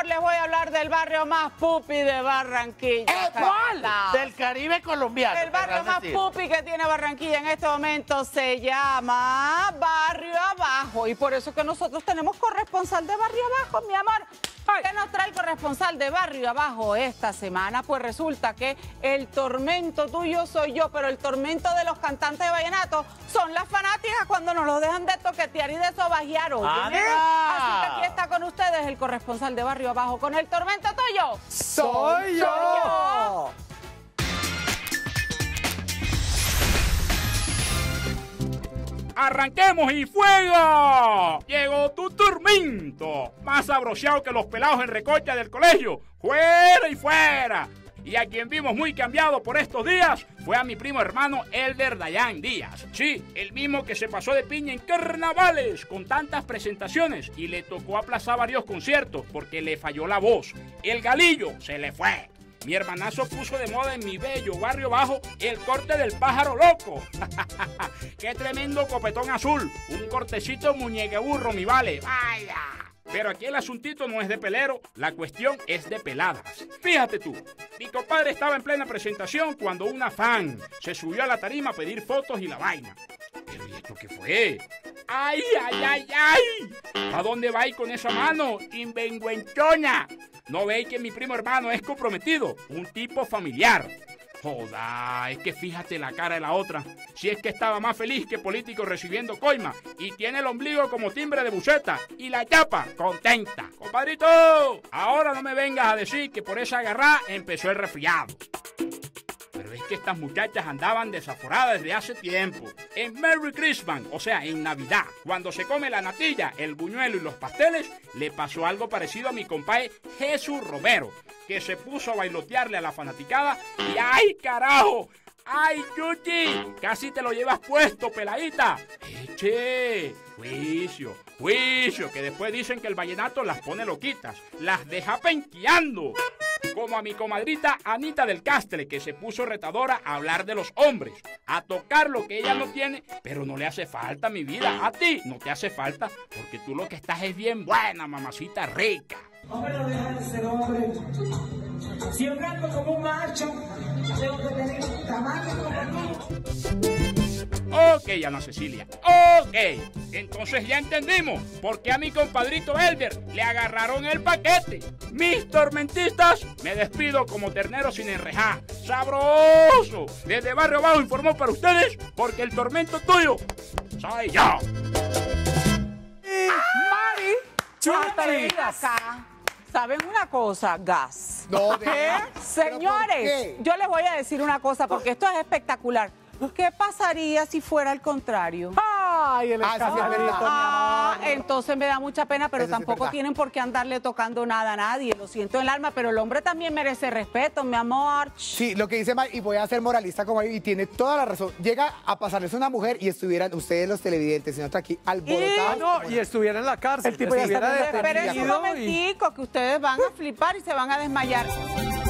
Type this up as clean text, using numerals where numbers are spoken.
amor, les voy a hablar del barrio más pupi de Barranquilla. ¿Cuál? Del Caribe colombiano. El barrio más pupi que tiene Barranquilla en este momento se llama Barrio Abajo. Y por eso que nosotros tenemos corresponsal de Barrio Abajo, mi amor. ¿Qué nos trae el corresponsal de Barrio Abajo esta semana? Pues resulta que el tormento tuyo soy yo, pero el tormento de los cantantes de vallenato son las fanáticas cuando nos lo dejan de toquetear y de sobajear. Así que aquí está con ustedes el corresponsal de Barrio Abajo con el tormento tuyo. ¡Soy yo! ¡Arranquemos y fuego! Llegó tu tormento, más abrochado que los pelados en recocha del colegio. ¡Fuera y fuera! Y a quien vimos muy cambiado por estos días fue a mi primo hermano Elder Dayan Díaz. Sí, el mismo que se pasó de piña en carnavales con tantas presentaciones y le tocó aplazar varios conciertos porque le falló la voz. El galillo se le fue. Mi hermanazo puso de moda en mi bello Barrio Bajo el corte del pájaro loco. ¡Qué tremendo copetón azul! Un cortecito muñeque burro, mi vale. ¡Vaya! Pero aquí el asuntito no es de pelero, la cuestión es de peladas. Fíjate tú, mi compadre estaba en plena presentación cuando una fan se subió a la tarima a pedir fotos y la vaina. ¿Pero y esto qué fue? ¡Ay, ay, ay, ay! ¿A dónde va ahí con esa mano, invenguenchona? ¿No veis que mi primo hermano es comprometido? Un tipo familiar. Joda, es que fíjate la cara de la otra. Si es que estaba más feliz que político recibiendo coima y tiene el ombligo como timbre de buceta y la chapa contenta. Compadrito, ahora no me vengas a decir que por esa agarrada empezó el resfriado. Pero es que estas muchachas andaban desaforadas desde hace tiempo. En Merry Christmas, o sea, en Navidad, cuando se come la natilla, el buñuelo y los pasteles, le pasó algo parecido a mi compadre Jesús Romero, que se puso a bailotearle a la fanaticada y ¡ay, carajo! ¡Ay, Chuchi! Casi te lo llevas puesto, peladita. ¡Eche! Juicio, juicio, que después dicen que el vallenato las pone loquitas, las deja penqueando. Como a mi comadrita Anita del Castre, que se puso retadora a hablar de los hombres, a tocar lo que ella no tiene, pero no le hace falta, mi vida. A ti no te hace falta, porque tú lo que estás es bien buena, mamacita rica. Hombre, no deja de ser hombre. Si yo canto como un macho, tengo que tener tamaño como tú. Ok, Ana Cecilia, ok. Entonces ya entendimos por qué a mi compadrito Elder le agarraron el paquete. Mis tormentistas, me despido como ternero sin enrejar. ¡Sabroso! Desde Barrio Bajo informó para ustedes, porque el tormento tuyo soy yo. Mari, Chuti. ven acá. ¿Saben una cosa? Gas. No, ¿qué? Señores, yo les voy a decir una cosa porque esto es espectacular. ¿Qué pasaría si fuera al contrario? Ay, el sí, es verdad. escandalito, Entonces me da mucha pena, pero Eso sí es tampoco verdad. tienen por qué andarle tocando nada a nadie. Lo siento en el alma, pero el hombre también merece respeto, mi amor. Sí, lo que dice Mari, y voy a ser moralista como ahí, y tiene toda la razón. Llega a pasarles una mujer y estuvieran ustedes los televidentes, señor aquí, alborotados. No, y estuviera en la cárcel. El tipo ya está estuviera detenido. Esperen un detenido y- momentico, que ustedes van a flipar y se van a desmayar.